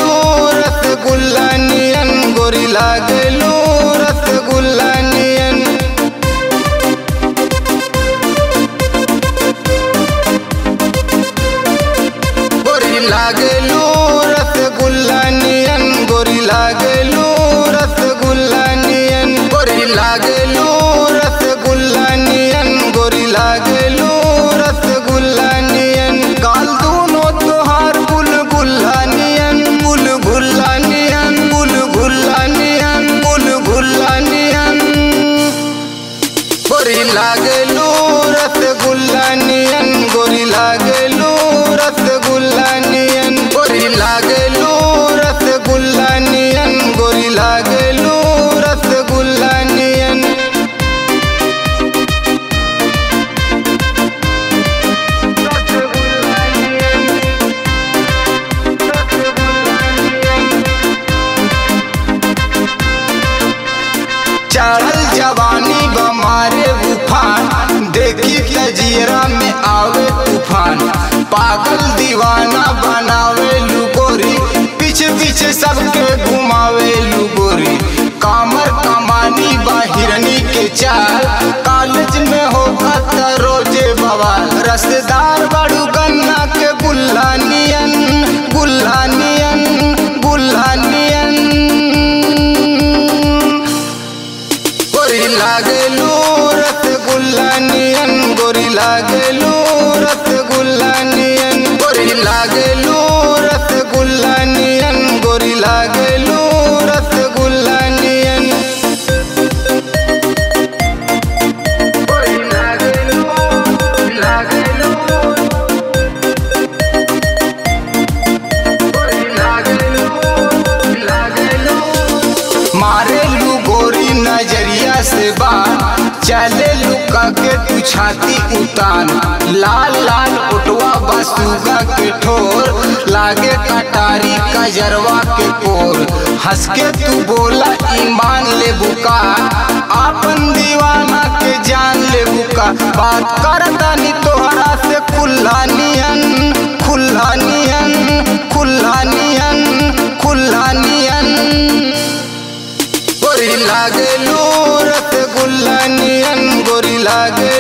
लागेलू रसगुल्ला नियन गोरी लागेलू रसगुल्ला नियन। गोरी लागेलू रसगुल्ला नियन गोरी लागेलू रसगुल्ला नियन। गोरी लागेलू रसगुल्ला नियन गोरी लागेलू रसगुल्ला नियन। गाल दूनो तोहार बुलबुल्ला नियन बुलबुल्ला नियन बुलबुल्ला नियन बुलबुल्ला नियन। गोरी लागेलू रसगुल्ला नियन गोरी लागेलू रसगुल्ला नियन। गोरी लागेलू रसगुल्ला नियन गोरी लागेलू रसगुल्ला नियन। चढ़ल जवानी बमारे उफान देखी तजियरा में आवे तूफान। पागल दीवाना बनावे लुगोरी पीछे पीछे सबके घुमावे लुगोरी। कामर कमानी बाहिरनी के चाल कॉलेज में होगा त रोजे बवाल। रसदार बड़ू गन्ना के गुल्ला नियन गुल्ला नियन गुल्ला नियन। गोरी लागेलू रसगुल्ला नियन गोरी लागेलू रसगुल्ला नियन। गोरी लागेलू रसगुल्ला नियन गोरी लागेलू रसगुल्ला नियन। गोरी लागेलू लागेलू गोरी लागेलू लागेलू। मारेलू गोरी नजरिया से बान चले लुका के तू छाती उतान। लाल लाल उठवा बसुगा के ठोर लागे कटारी कजरवा के कोर। हंस के तू बोला ईमान ले बुका आपन दीवाना के जान ले बुका। बात करतानी तोहरा से खुल्ला नियन खुल्ला नियन खुल्ला नियन खुल्ला नियन। गोरी लागेलू रसगुल्ला नियन गोरी लागे